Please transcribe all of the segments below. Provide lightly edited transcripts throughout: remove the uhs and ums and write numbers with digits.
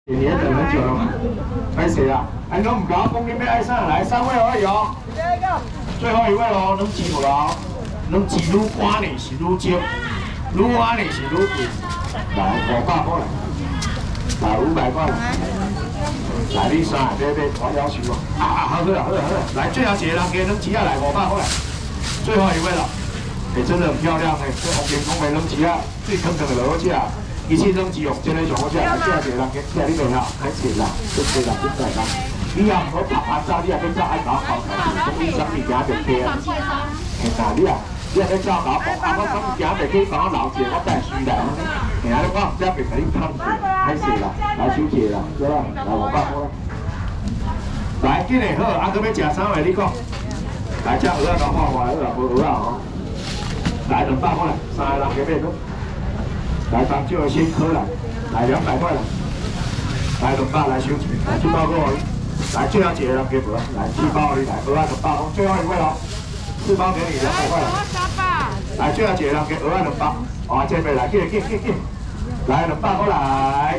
你也等很久了嘛？拍谁啊？哎，侬唔搞讲你要爱上来3位而已哦。最后一位哦，侬记不了，侬记愈晚呢是愈少，愈晚呢是愈贵。来500块来，来500块来。来你3个这我要求哦。好了，来最后一个人给侬起下来500块来，最后一位了。哎，真的很漂亮哎，这红天空的冷起啊，最疼疼的落去啊。 一切拢只用真诶上好食，来这个人去，这你袂晓，歹势啦，真济啦，真济啦。你也唔好拍拍照，你也要照爱搞好台，讲你啥物件袂起啊？嘿呐，你啊要照搞好，我啥物件袂起，讲我老姐我带水来，嘿啊，我唔知袂甲你坑住，歹势啦，来收起啦，对啦，来500块。来，今日好，啊，搁要食啥话你讲？来，这蚵仔甲画画，蚵仔无蚵仔哦。来200块来，3个人加买都。 来，当就先喝了，来200块了，来200来收钱，来去包过，来最后一个人给不？来去包你来，200块，最后一位喽，4包给你200块了，来最后一个人给200，哇，这边来，进，来200块来，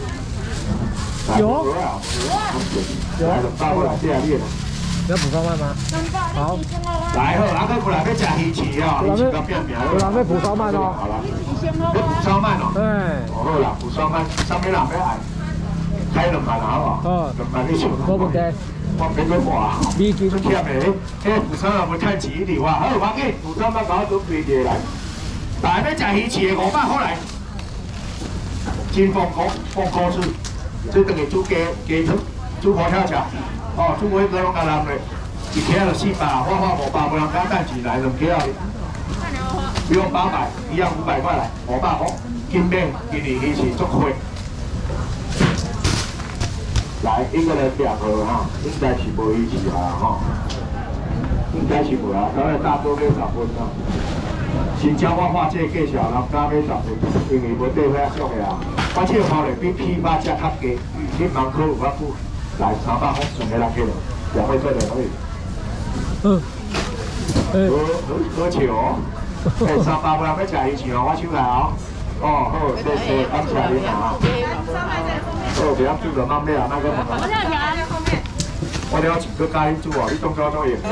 有，来200块来，这样练。 要补烧麦吗？好。 来好，阿哥过来要吃鱼翅哦，鱼翅到变名。 有人要补烧麦哦。 好了，要补烧麦哦。 对。 哦好啦，补烧麦，上面人要爱，开2万好不好？2万你想？ 没问题。 我别个话， 米基出忝的，迄补烧麦不太吉利话。好，我给补烧麦搞准备起来。来要吃鱼翅的500块来，金凤糕丝，这等于煮鸡汤，煮佛跳墙。 哦，煮粿个拢甲人嘞，一克就400，我发500，无人敢等钱来2克啊！不用800，一样500块来，500块，今天今年鱼翅足贵。来，一个人2盒哈，应该是无鱼翅啊哈，应该是无啊，当然大多买10份啊。新疆我画这介绍，人家买10份，因为无地遐俗的啊。我这包嘞比批发价较低，你盲考有法久。 来300块，剩下人去了，2位做2位。好笑哦！哎，300块要吃鱼翅哦，我手来哦。哦，好，谢谢，感谢你啊。好，不要煮了，慢点啊，那个。我了钱搁加你煮哦，你动作做赢的。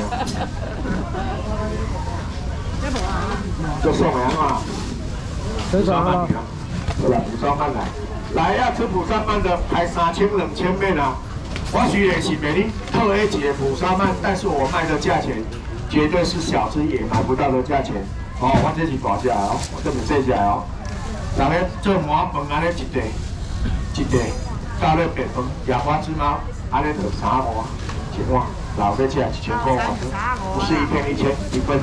做送的啊？补烧饭啊！好了，补烧饭来，来要吃补烧饭的，排3000、2000面啊！ 我虽然是给你特 A 级的补烧鳗，但是我卖的价钱绝对是小吃也买不到的价钱。哦，我这是大只哦，我这么细只哦。人个做满饭安尼一地，加了白饭、野花芝麻，安尼就3碗1碗，老在吃1000块嘛，不是1片1000，一份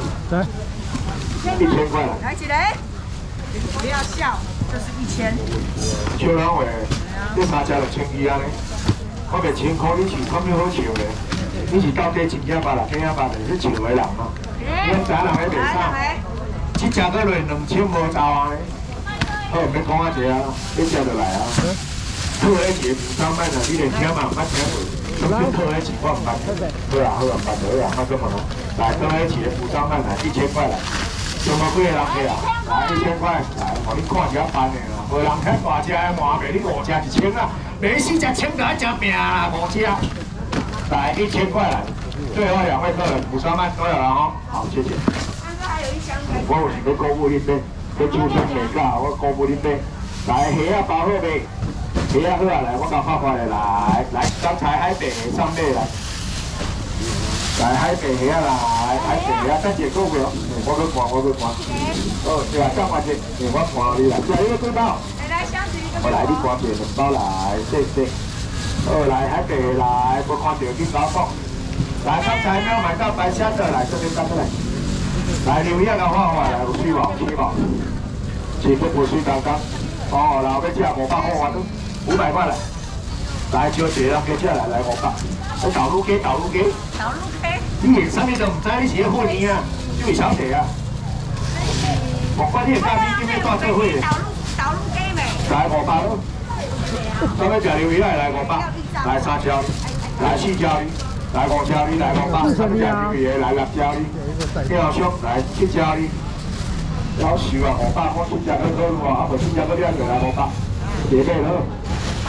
，1000块了。 来一个，不要笑，就是1000。 笑人话，这3只就1200安尼。 我袂1000块，你是看咩好笑咧？你是到底真正巴啦，假巴啦？你笑的人哦。你知人咧袂啥？一只个落2000无走啊！好，免讲啊，这啊，你食就来啊。特 A 级补烧麦呢，你连听嘛唔捌听过，什么特 A 级我唔捌。好啦，好啦，唔捌好啦，那个么咯。来，特 A 级补烧麦来1000块来，什么几个人去啊？来1000块，来，互你看一下办的啦。无人遐大只的麻糜，你5只1000啊。 没事，才1000个真拼啦，5只。来1000块来，最后2位客人补烧鳗都有了哦。好，谢谢。 刚刚还有一箱的。 我有一个购物你买，要就箱袂假，我购物你买。来，虾啊包好未？虾啊好啊，来，我甲发发来，来，刚才海北虾上面来。来，海北虾来，海北虾，等下购物哦。我去看。哦，对啊，干嘛去？我看你来，这一个几包？ 我来，你看着2包来，谢谢。好，来海北来，我看着去搞讲。来，刚才没有买到白虾的，来这边站出来。来，留一个画来，有水无？是不不水刚刚。哦，然后要吃500块我都500块来。来，招一个人加起来，来500。我导入鸡。你连啥物都唔知，你是要过年啊？你为啥提啊？我管你嘉宾今日带做伙的。 来500咯，咱要吃鱿鱼来500，来3条，来4条哩，来5条哩，来500，咱要吃鱿鱼的来6条哩，叫叔来7条哩，要收啊500，我7只个好啊，无7只个2个来500，几个咯？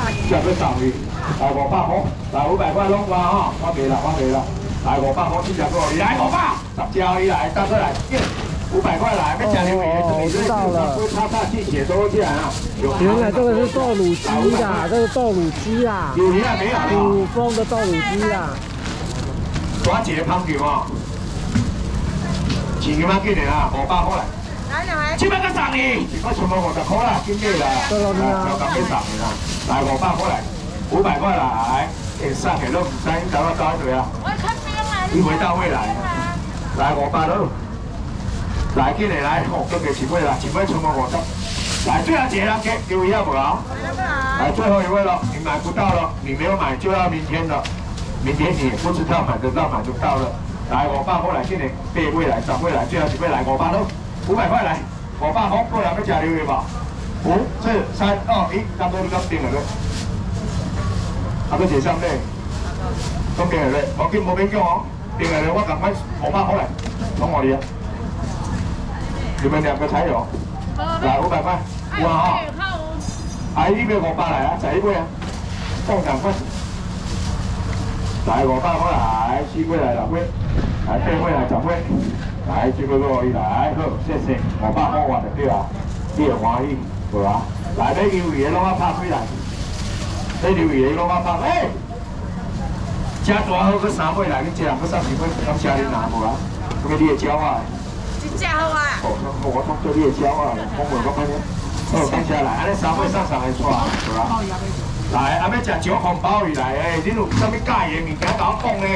这个上去，来500块，来500块弄qua哈，我没了，来500块，这只个你来500，10条你来，大哥来，500块来，要吃牛鱼， 我知道了。 叉进血都进来啊！ 原来这个是豆乳鸡啦，这是豆乳鸡啦， 有鱼啊没有？ 古风的豆乳鸡啦。 多几个香球哦，钱咁样紧嚟啊，500块来。这边个送你，我全部50块啦，紧啲啦，就咁俾送你啦。来500块来，500块来，送嘅都唔使走一队啊。一回到位来，来500咯，来紧嚟来，今日前位啦，前位全部50。来最后一个人给有要不啊？来最后一位了，你买不到了，你没有买就要明天了，明天你也不知道买得到买不到了。来500块来，今年8位来，10位来，最后一位来500咯，500块来。500块，过来要吃牛鱼吧？5、4、3、2、1，差不多你咁定了咧。啊，要坐上咧，咁定了咧，我見冇勉強哦，定了咧，我趕快500塊來，弄我哋啊！你們兩個才有，來500塊，哇哈！哎，呢邊500來啊，仔杯啊，放2塊，來500塊來，4杯來6杯，來8杯來10杯。来，这个我来，好，谢谢，500块换就对啊，你会欢喜，对吧？来，买牛鱼的拢啊拍开来，买牛鱼的拢啊拍，哎，吃大好，佮3尾来，你吃人佮30尾，感谢你拿无啊？咁你会教啊？ 真正好啊！ 哦，我通做你会教啊，讲话讲安尼，好，感谢来，安尼3尾上会错，对吧？来，阿要吃9孔鲍鱼来，哎，你有啥物介意物件甲我讲呢？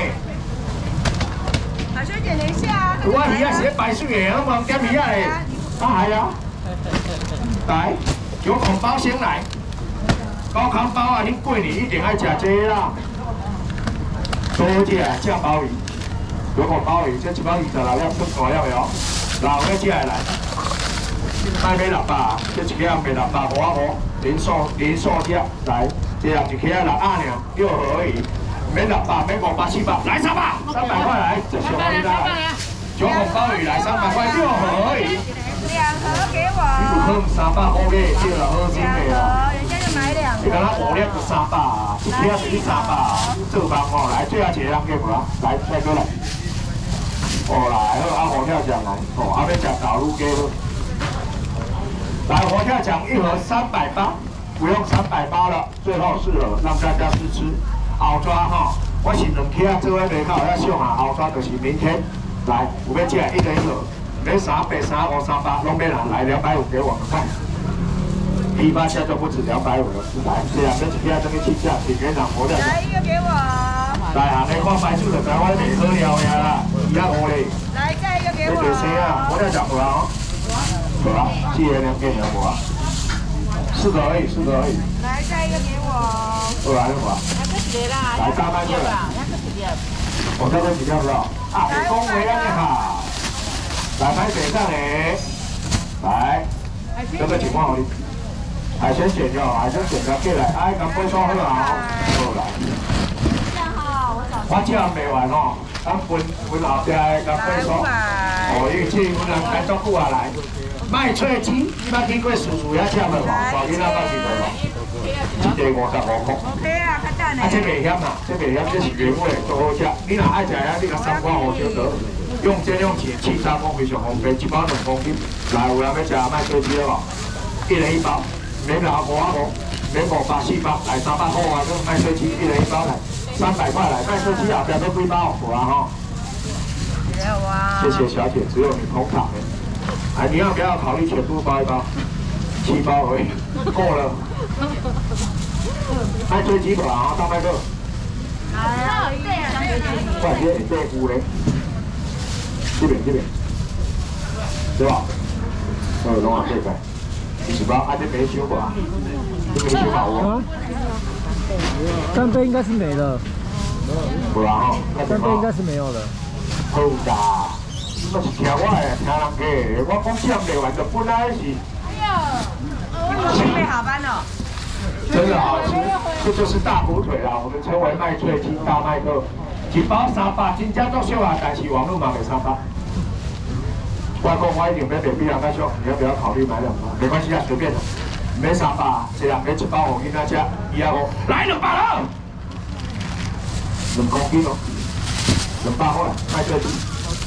小萱姐，等一下啊！ 我鱼啊是白水的，我冇点鱼啊嘞。啊系啊，来9孔包先来，高康包啊，恁过年一定爱吃这个啦。多只酱鲍鱼，9孔鲍鱼，这1包26两，算大了没有？老的只来来，卖买600，这1个卖600，5啊5，连锁只来，这样1个6啊尔，6盒而已。免600，免500、700，来300，300块来，这小黄鱼来，9孔鲍鱼来300块，6盒而已。 2盒给我。 你不可能300块买，对了，好心的啊。 人家就买2盒。 你看他5粒就300，一条就是300，做饭哦，来最后一个人给无啊？来，帅哥来。哦来，好，啊火跳墙来，哦，啊要吃导入鸡咯。来火跳墙1盒380，不用380了，最后4盒让大家试吃。后抓哈，我是2起啊，做伙卖到遐上啊，后抓就是明天来，有要吃1人1盒，免300、35、38，拢免啦，来250给我们看，批发价就不止250了，来，这样这1起啊，这个起价，请园长活掉。 来1个给我。 来行的看白酒就台湾袂好料呀啦，250嘞。 来再1个给我。 这谁啊？活掉讲无啊？无啊，4个2个有无啊？4个而已，4个而已。 来再1个给我。 好来无啊？来大麦过来，我这个几条是吧？啊，你恭维啊你好，来拍水上嘞，来，这个情况好哩，海鲜选就好，海鲜选就过来，哎，咁杯霜好啦，好来。我只下未完哦，咁分后壁的咁杯霜，哦，因为这份人开足久啊来，麦脆鸡，你捌见过叔叔遐吃未无？大囡仔捌见过无？一个55块。 OK 啊，较等啊，这袂险啦，这袂险，这是原味，都好吃。你若爱食遐，你甲3块5就得。用这种钱气炸锅非常方便，1包2公斤。来，有人要吃麦脆鸡了无？1人1包，免拿5啊5，免500、400，来300块啊，这麦脆鸡1人1包来，300块来，麦脆鸡后壁都几包，有啊吼。谢谢小姐，只有你捧场的。哎，你要不要考虑全部包一包？7包而已，够了。麦脆鸡腿啊，大麦克。快些，你这有嘞。这边，对吧？拢啊这个，20包，啊这没修吧？这没修吧我？ 干杯应该是没了。 有啦吼， 干杯应该是没有了。 好啦，我是听我的，听人家的，我讲签袂完就本来是。 准备好班了。 真的好吃，这就是大骨腿啦，我们称为麦脆鸡大麦克，1包300，真正足俗啊，但是网络嘛袂300。我讲我一定要卖比人较俗，你要不要考虑买2包？没关系啊，随便的，没300，这2个1包我跟他讲。 250，来200了，2公斤哦，200块，卖这里。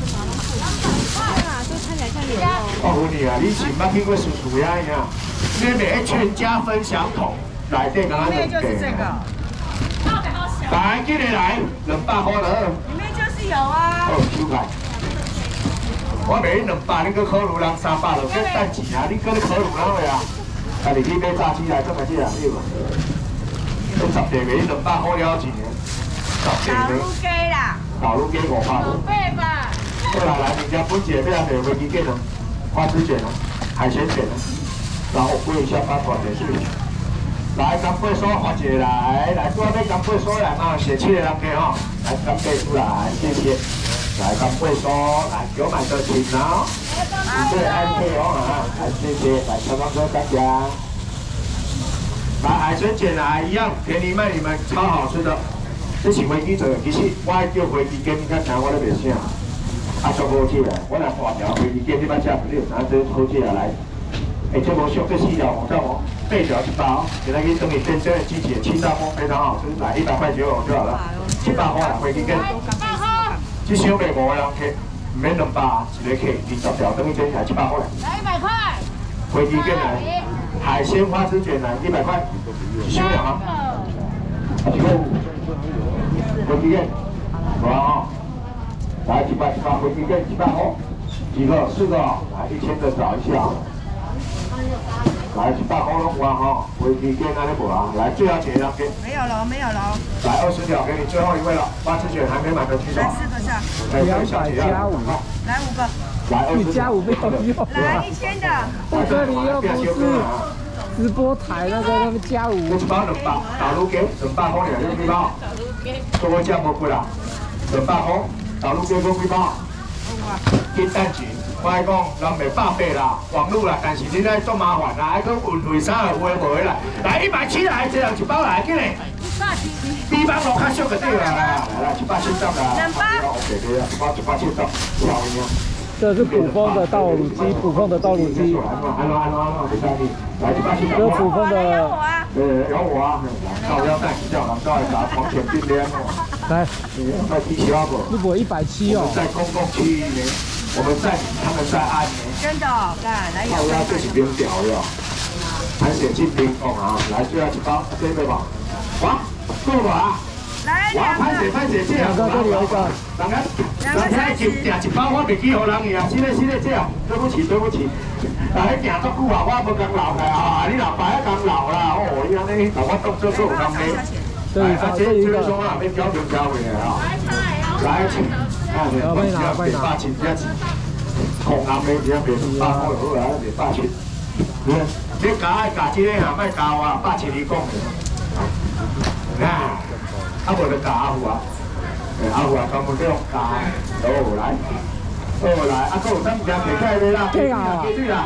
我问你啊，你是捌去过叔叔遐样？你买全家分享桶，内底敢若2个。来，今日来200块了。 里面就是有啊。 哦，收来。我卖你200，你搁考虑人300了，搁等钱啊！你搁咧考虑哪位啊？啊，你去买炸鸡来，做个这啊，对无？你10地卖你200块了钱呢？10地卖。 老卤鸡啦。 老卤鸡500。 五倍吧。 过来来，人家本姐要来买飞机券哦，花枝卷哦，海鲜卷哦，然后贵一下8款也是。来，干贝酥发一个来，做要干贝酥来嘛，写7个人客吼，来干贝出来，谢谢。来干贝酥，来给我买个请哦，对，OK 哦啊，来谢谢，来小方哥大家。来海鲜卷来一样，便宜卖你们超好吃的。这是飞机做的，其实我爱叫飞机卷，你看啥我都袂啥。啊，足好吃啊！我来画条飞机卷，你捌食不？你有啥真好吃啊来？哎，这无俗，这4条红烧8条100哦。现在去等你真正的机器气炸锅非常好吃，来100块就好了，700块啦飞机卷。这小卖无人客，唔免200，一个客20条，等于真才700块。 来100块。 飞机卷来，海鲜花枝卷来100块，小了吗？几个？飞机卷，好啊。来100回机券100哦，几个4个，来1000个找一下。来100块拢有啊吼，回机券安尼无啊？来最后一个人给。没有了，没有了。来20条给你最后一位了，花枝卷还没买的举手。来4个下。 200加5。 来5个。 来20。 你加5没有用。 来1000的。 这里又不是直播台那个他们加5。 我一包200，大卤鸡200块尔，有几包？做我价无贵啦，200块。大陆叫讲几包？去等钱，我爱讲人袂100啦，网络啦，但是你咧做麻烦啦，爱讲运费啥有诶无诶啦。来170来，一人1包来，紧嘞。比方路较俗个对啦，来170啦。OK 对啊，1包170，漂亮。 这是普丰的稻卤鸡，普丰的稻卤鸡。来170。这是普丰的。 有我啊，到腰带叫人到来打黄泉冰凉哦。 来， 在提起阿伯。 如果170哦。 在公共区域内，我们在他们在安呢。 真的，干来到腰这是冰屌哟，还写进冰哦啊！来最后1包，这个吧。哇，够了啊！ 来 2个。拍写，这样。 这里有一个。 人家订1包，我袂记互人去啊！是咧，这样，对不起。来订足久啊，我无讲老的啊，你老爸要讲老啦，哦，你安尼，我动作做有讲咩？来，这个说啊，要交流交回来啊！来，别霸气，别气，红蓝的别霸好好啦，别霸气。你加这个啊，莫加啊，霸气你讲的。啊，啊无就加阿虎啊，阿虎啊，专门这种加，哦来，啊，还有咱唔惊摕起来的啦，对啦。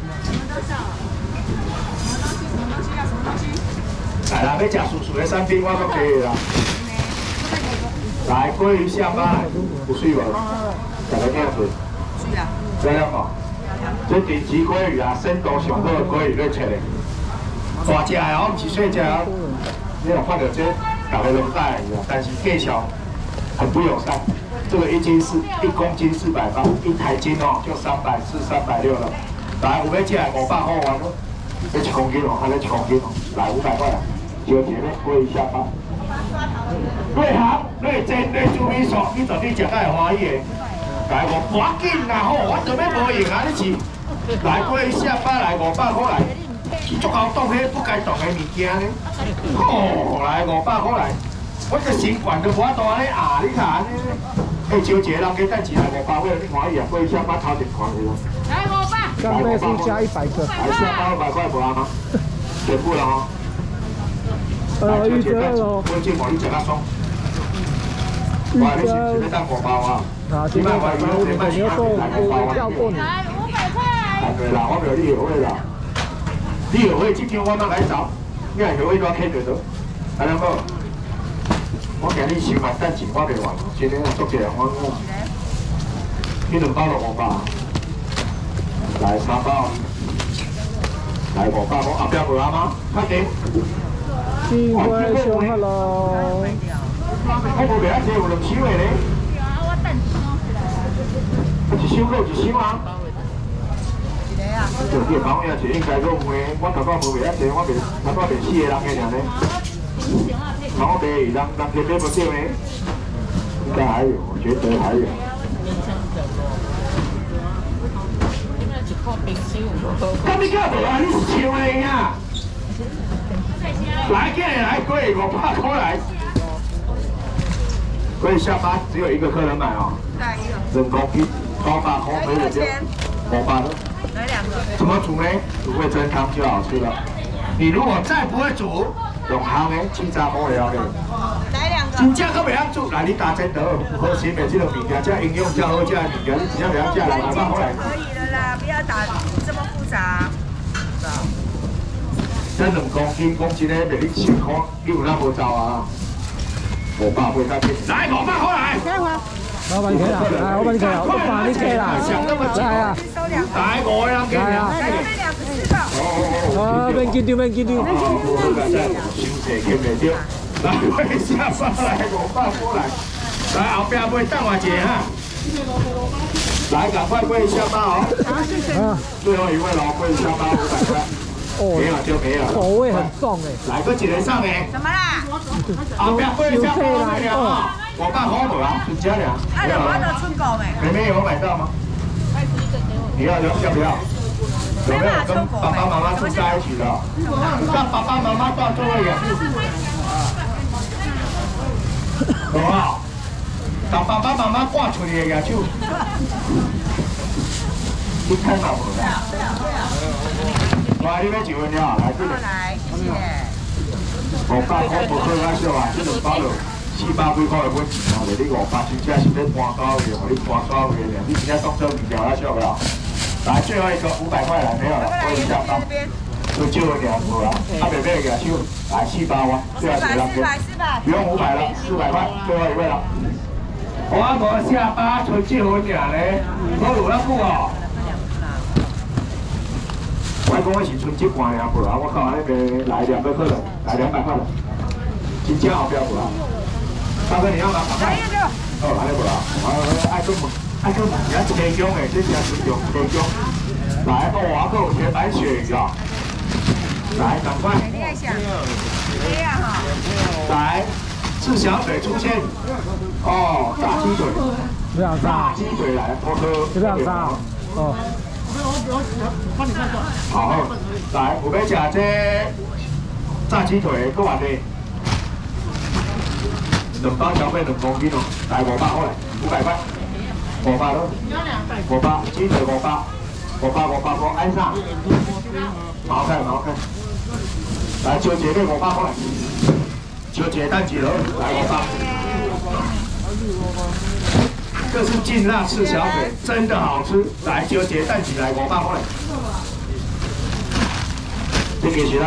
来啦，要吃素的产品，我都可以啦。来，鲑鱼下巴，有水无？大家听水。水啊。漂亮无？这顶级鲑鱼啊，鲜度上好的鲑鱼，你切的。大只的哦，不是小只哦。你有看到这，大家拢带的，但是价钱很不友善。这个1斤是1公斤400包，1台斤哦就340、360了。来，有要吃的500块完咯。要1公斤哦，还要1公斤哦，来500块啊。小姐咧，过一下吧。内行、内煎、内煮米线，你绝对食甲会欢喜的。来我赶紧啦吼，我做咩无用啊？你是来过一下吧，来500块来，足够冻迄不该冻的物件呢。吼，来500块来，我这心管都无法度安尼压，你看安尼。哎，小姐，人家等钱来500块，你欢喜啊？过一下吧，头前看去咯。 来500。 干贝是加100个。 来下包500块不啊吗？全部了哈。 预折喽！ 我见我你食较爽。哇，你是要当5包啊？ 今晚我你要做要过年。 来500块。 对啦，我没有你后悔啦。你后悔，今天我们来找，你系后悔多欠着到，安尼好。我今日收万等钱，我袂完，今天做起来我。你2包就500，来3包，来500，我后壁无啊吗？快点。 金辉兄 ，Hello。 我无袂晓坐，有2手的咧。我等1手够1手啊？一个啊。就这帮我也是应该讲话，我头先无袂晓坐，我袂4个人个尔咧。然后别人这边不对呢？应该还有，我觉得还有。那你干嘛？你是笑的呀？来，进来，贵500块来。所以下班只有1个客人买哦。人工批800块没有就500了。来2个。怎么煮呢？煮味噌汤就好吃了。你如果再不会煮，用烘的气炸锅了的。来2个。真正可袂晓煮，来你打针得好食的这种物件，这营养较好，这物件你真正袂晓食来500块来。可以了啦，不要打这么复杂。这2公斤，讲真的，卖你1000块，你有哪无走啊？580块，来500块来。 老板你可以啦，来，老板你可以啦，我帮你可以啦，来啊， 来5个人给你啊。 哦，免紧张，免紧张。 收钱欠袂着，来买下巴来500块来，来后壁买等我一下哈。来，赶快买下巴哦。好，最后一位喽，买下巴500块。没有就没有， 口味很重哎。 来个一个上哎。什么啦？后壁买下巴来了，500块无啊？纯家俩。没有了。妹妹有买到吗？你要不要？有没有跟爸爸妈妈住在一起的？让爸爸妈妈到座位也是。好不好？让爸爸妈妈挂出去的也就。你看到无啦？来，你要几份了？来这个。来，谢谢。500块不好啊，小啊，这2包就400几块的本钱啊，你500真正是要搬到的，互你搬到的，你真正当做物件啊，小不啦？来，最后一个500块来，没有了，我一下包。就少一点无啦，啊，妹妹举手，来400万，最后一个人给，不用500了，400块，最后一位了。我无下巴，剩这份尔咧，我有那久哦。我讲我是存这罐尔无啦，我靠，那个来2个客人，来200块了，真正后壁无啦。大哥你要拿500块？哦，安尼无啦，爱做问，爱做问，人家车中的，这是纯用车中。来，我还有铁板鳕鱼啊！来，赶快！来，赤小腿出现。哦，炸鸡腿。 不要炸。 炸鸡腿来，我喝。 不要炸。哦。 好，来，有要吃这炸鸡腿，搁偌济？2包小费2公斤哦，来500块，500块，500咯，500鸡腿500块，按上，好看好看。来，秋姐妹500块，秋姐蛋几楼？来500。这是劲辣赤小腿，真的好吃。来，秋姐蛋起来500块。这个是啦。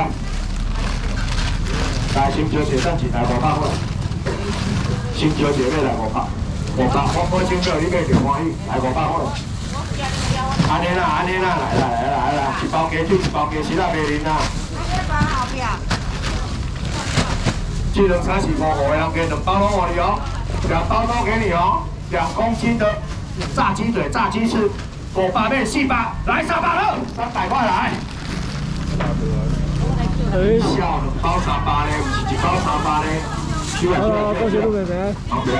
来，新秋姐蛋起来500块。新秋姐妹来500，我请客你买就欢喜，来500块。安尼啦，来，一包鸡腿，一包鸡翅啦，袂啉啦。这2餐是55个人给2包都给你哦，2包都给你哦，2公斤的炸鸡腿、炸鸡翅，500变400，来300了，300块来。小2包300嘞，不是1包300嘞。 多谢陆妹妹。 好，不要。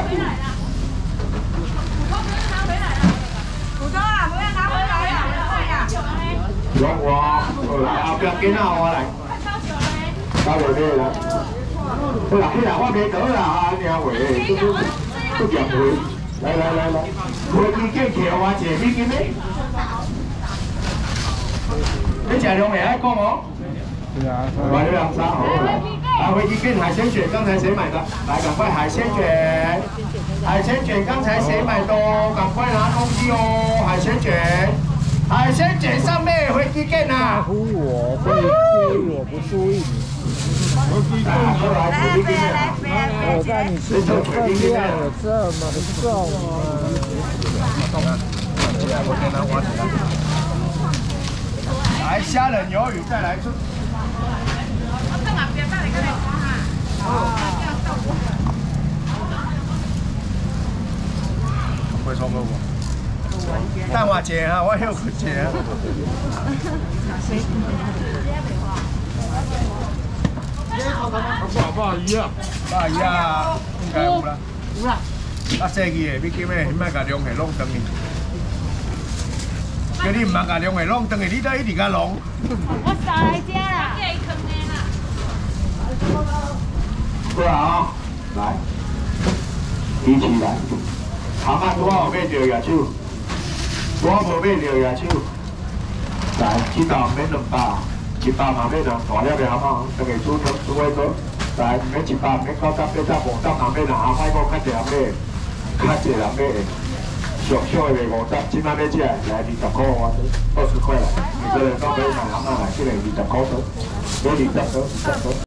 普通啊，不要拿回来呀， 用我，来后边跟啊我来。到妹妹来。好啦，我袂倒啦，安尼话，都咸回。来，飞机券摕我一个美金嘞。你食量袂爱讲哦。是啊。买了2张好来。来，飞机券海鲜卷，刚才谁买的？来，赶快海鲜卷，海鲜卷刚才谁买的哦？赶快拿东西哦，海鲜卷，海鲜卷上面飞机券啊！ 在乎我飞机，我不注意。我在你吃的分量有这么重来，虾仁鱿鱼再来一次。 会错过我。但我借哈，我有去借啊。120啊，120啊，应该有啦。有啦。啊，生意的，你叫咩？你莫甲量下弄断去。叫你唔莫甲量下弄断去，你都一直甲弄。 我少来家啦。 过来啊，来，一起来。蛤蟆拄好买着野手，拄好无买着野手。来，这道免200，100嘛买2大粒的蛤蟆，大家煮汤煮伙个。来，免100，免90、800、50嘛买2阿歹个较济人买，较济人买的。上小的卖50，即摆要食来20块我20块来，你这个到买蛤蟆来，这个20块多，买20块。